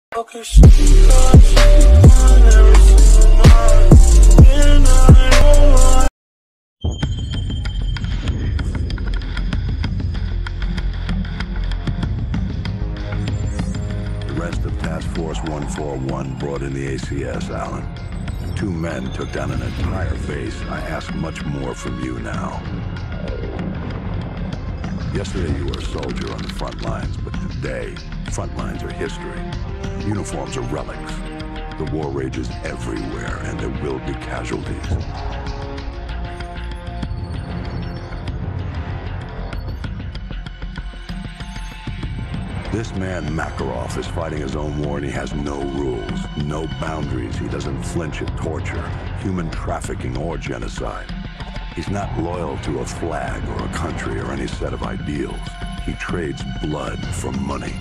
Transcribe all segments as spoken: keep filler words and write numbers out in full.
rest of Task Force one forty-one brought in the A C S, Alan. Two men took down an entire base. I ask much more from you now. Yesterday you were a soldier on the front lines, but today, front lines are history. Uniforms are relics. The war rages everywhere, and there will be casualties. This man, Makarov, is fighting his own war, and he has no rules, no boundaries. He doesn't flinch at torture, human trafficking, or genocide. He's not loyal to a flag or a country or any set of ideals. He trades blood for money.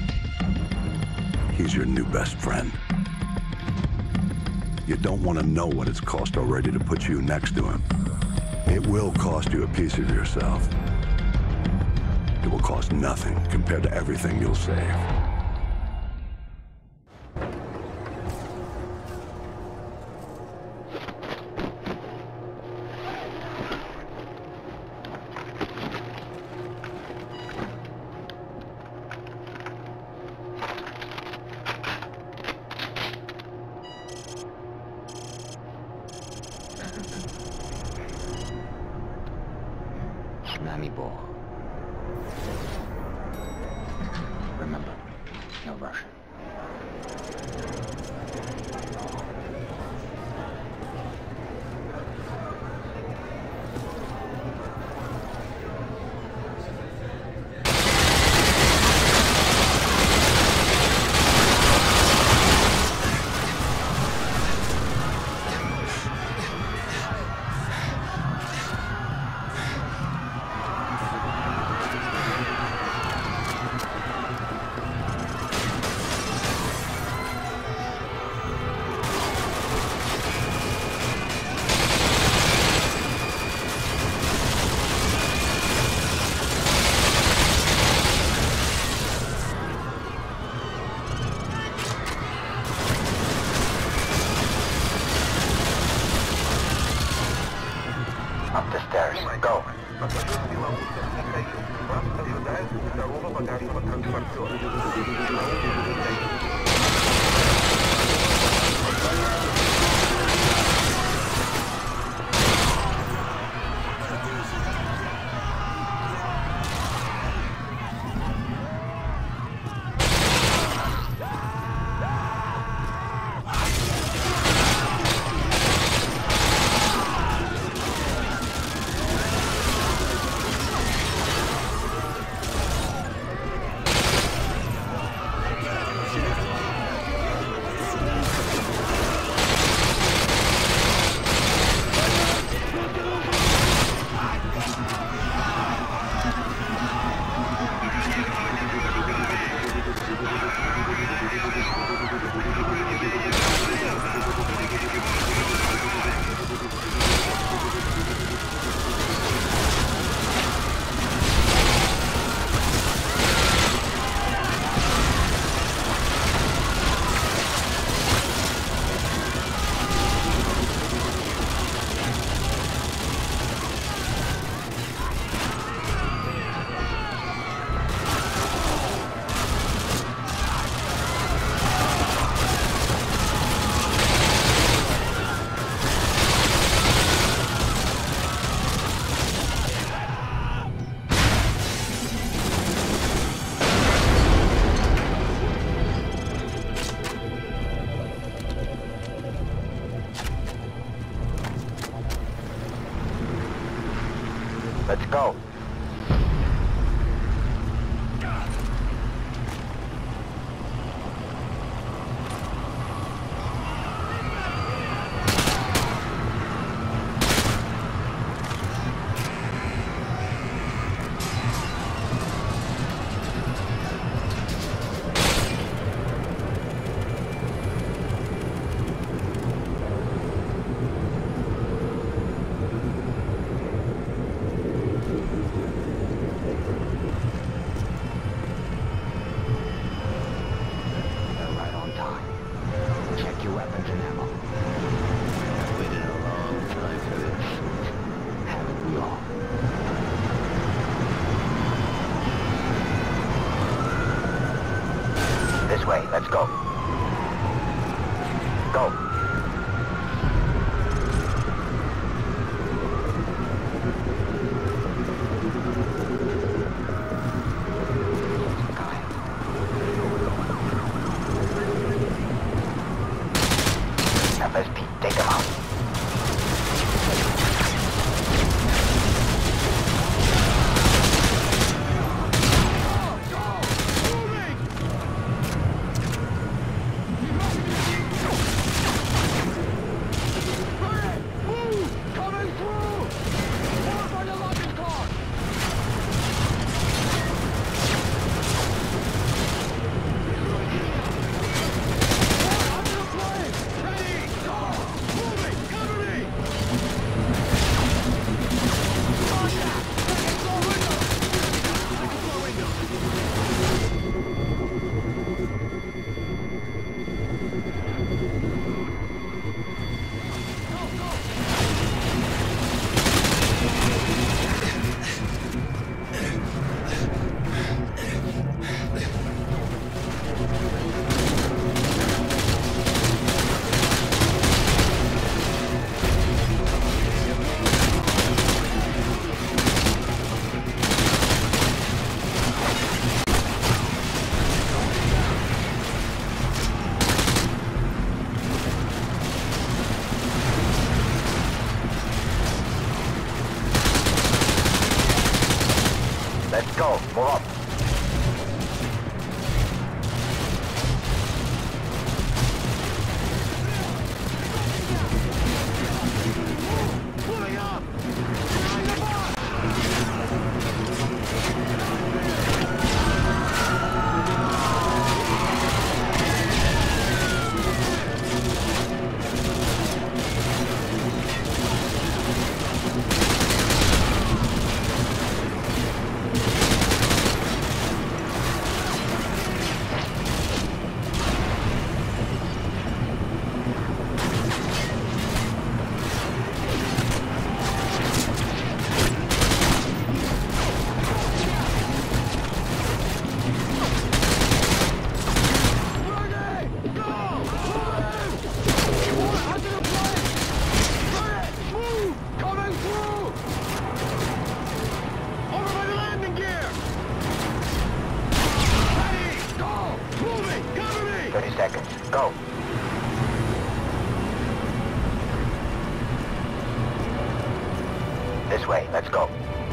He's your new best friend. You don't want to know what it's cost already to put you next to him. It will cost you a piece of yourself. It will cost nothing compared to everything you'll save. Remember, no Russian. Up the stairs. Go. Let's go. weapons and ammo. I've waited a long time for this. Haven't we all? This way, let's go. Go. F S P, take them out. Let's go. Move up. Pulling up. thirty seconds. Go. This way. Let's go.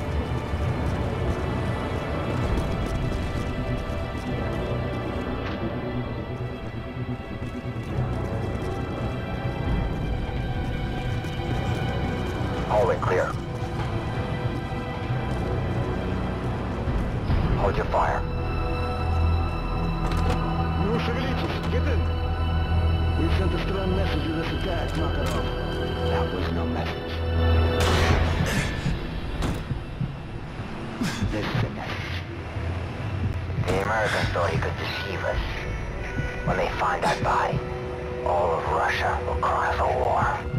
Hallway clear. Hold your fire. Ну, шевелитесь, get in. We sent a strong message to this attack, Makarov. That was no message. This is a message. The Americans thought he could deceive us. When they find that body, all of Russia will cry for war.